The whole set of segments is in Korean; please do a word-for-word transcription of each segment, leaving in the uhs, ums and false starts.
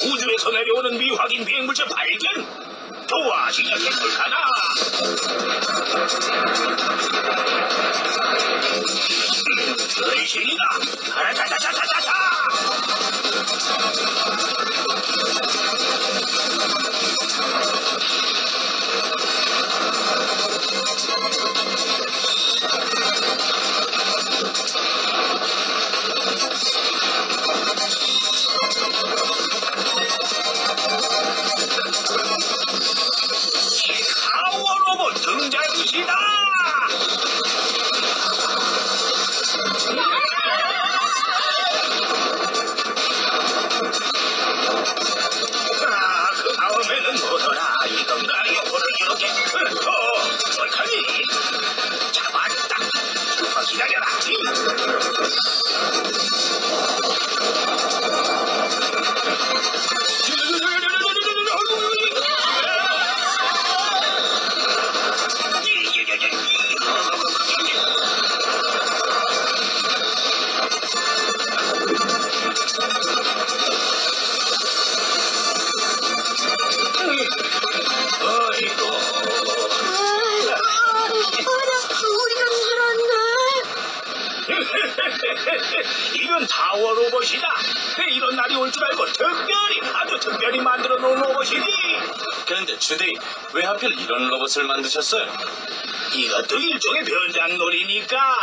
우주에서 내려오는 미확인 비행물체 발견! 좋아, 시작해볼까나! 의신이다! 아라자자자자자자! 파워 로봇 등장이시다! 아, 그 다음에는 뭐더라? 이건가? 요거를 이렇게, 어, 어떡하니? 잡았다! 조금 기다려라! 이건 타워 로봇이다. 이런 날이 올 줄 알고 특별히 아주 특별히 만들어 놓은 로봇이니. 그런데 주데이, 왜 하필 이런 로봇을 만드셨어요? 이것도 일종의 변장놀이니까.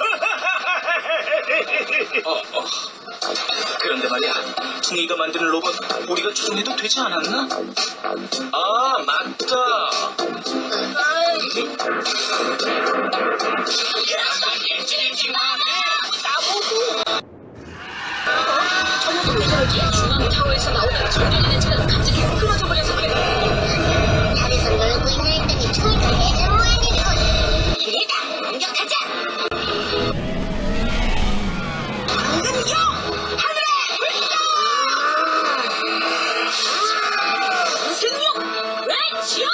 어, 어. 그런데 말이야, 퉁이가 만드는 로봇 우리가 조종해도 되지 않았나? 아, 맞다. 저 무슨 미소지? 중앙 타워에서 나오던 전전 에너지가 갑자기 끊어져 버려서 그래. 달에서 놀고 있나 했더니 퉁이가 예전 모양이군. 일단 공격하자. 방금요! 하늘에 불다! 승용! 렛츠요!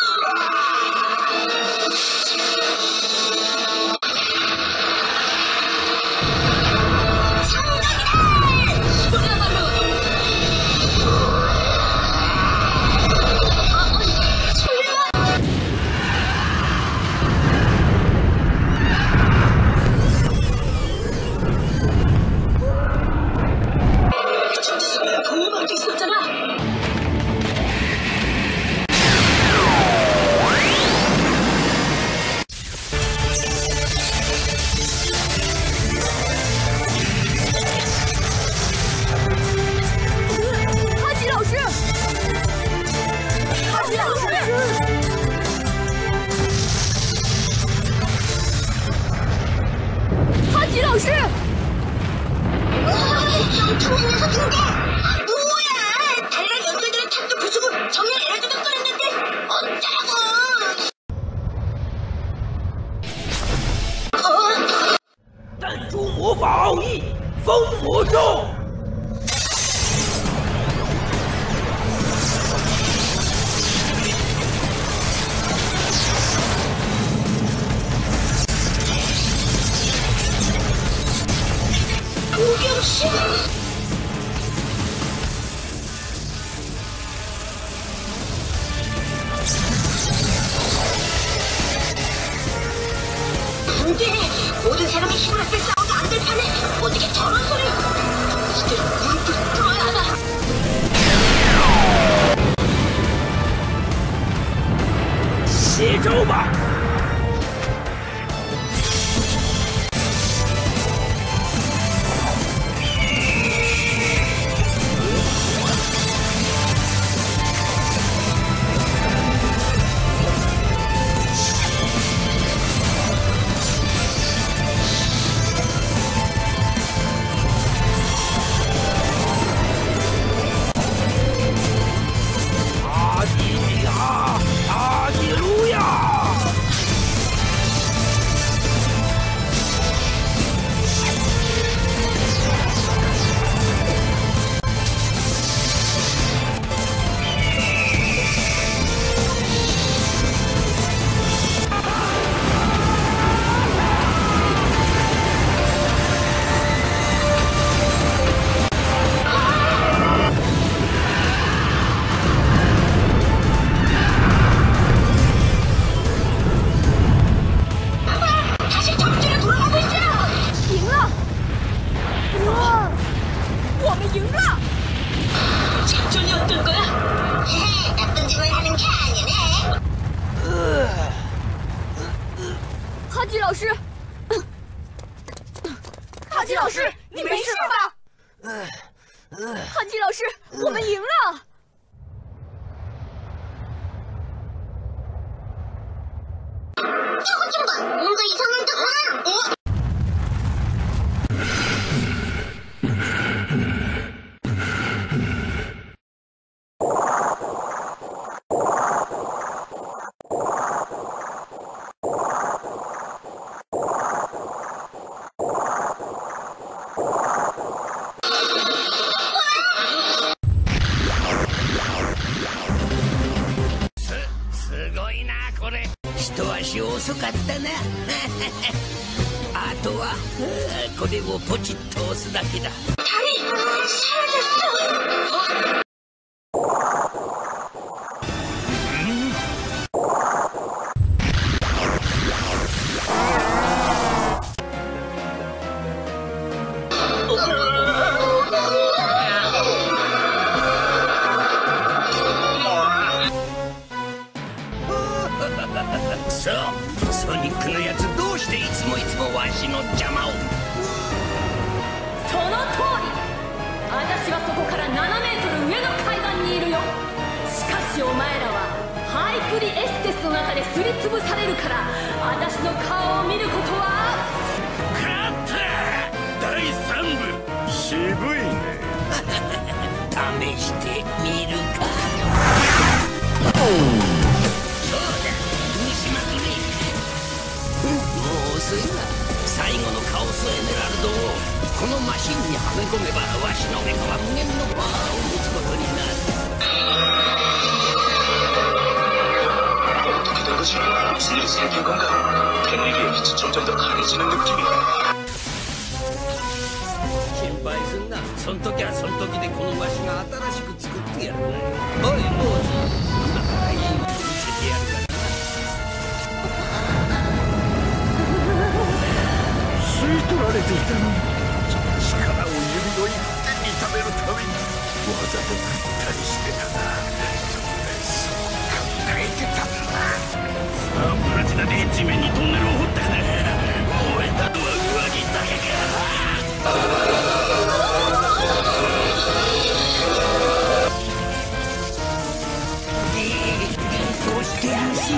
们赢了！ 작전이 어떤 거야? 헤헤, 나쁜 짓을 하는 게 아니네. 哈基老师，哈基老师，你没事吧？哈基老师，我们赢了！ 저것 좀 봐. 뭔가 이상한 듯 하나. 어? 스, すごいなこれ。一足遅かったな。あとはこれをポチッと押すだけだ。 다리 사라졌어. 어? そう、ソニックのやつどうしていつもいつもわしの邪魔を。 その通り。私はそこからななメートル上の階段にいるよ。しかしお前らはハイプリエステスの中ですりつぶされるから、私の顔を見ることは。 勝っただいさん部。渋いね。試してみるか。そうだ、西巻ね。もう遅いわ。最後のカオスエメラルドをこのマシンにはめ込めば、わしのメカは無限のパワーを持つことになる。 어떻게 된 거지? 무슨 일이 생긴 건가? 팬에게 빛이 점점 더 강해지는 느낌이. 心配すんな。そん時はそん時でこのわしが新しく作ってやる。おい坊主、今からいいもの見せてやるからな。吸い取られていたのに、力を指の一点にためるためにわざと振ったりしてたな。そう考えてたんだ。さあプラチナで地面にトンネルを掘ったな。燃えたのは上着だけか。 どうしてるし。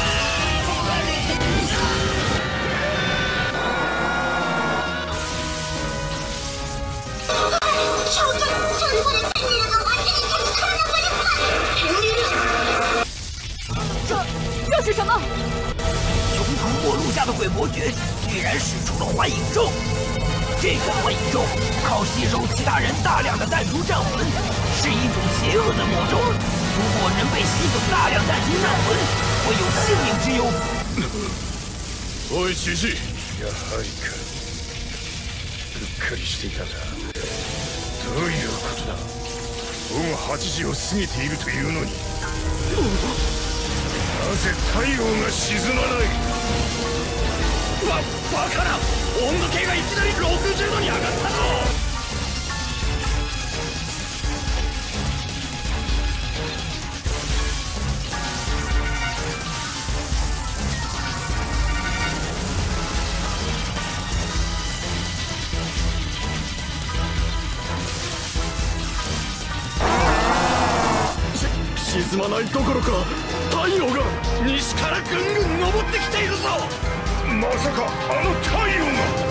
저건 전설의 팬이라가 완전히 다시 살아나버렸어. 팬이라. 这这是什么？ 从通过录下的鬼魔诀居然使出了幻影咒。这个幻影咒靠吸收其他人大量的弹珠战魂，是一种邪恶的魔咒。如果人被吸走大量弹珠战魂，会有性命之忧。 おいジジイ、やはりか。うっかりしていたな。どういうことだ。午後はちじを過ぎているというのに、なぜ太陽が沈まない。 わ、バカな。温度計がいきなりろくじゅうどに上がったぞ。 沈まないどころか太陽が西からぐんぐん昇ってきているぞ。 まさかあの太陽が。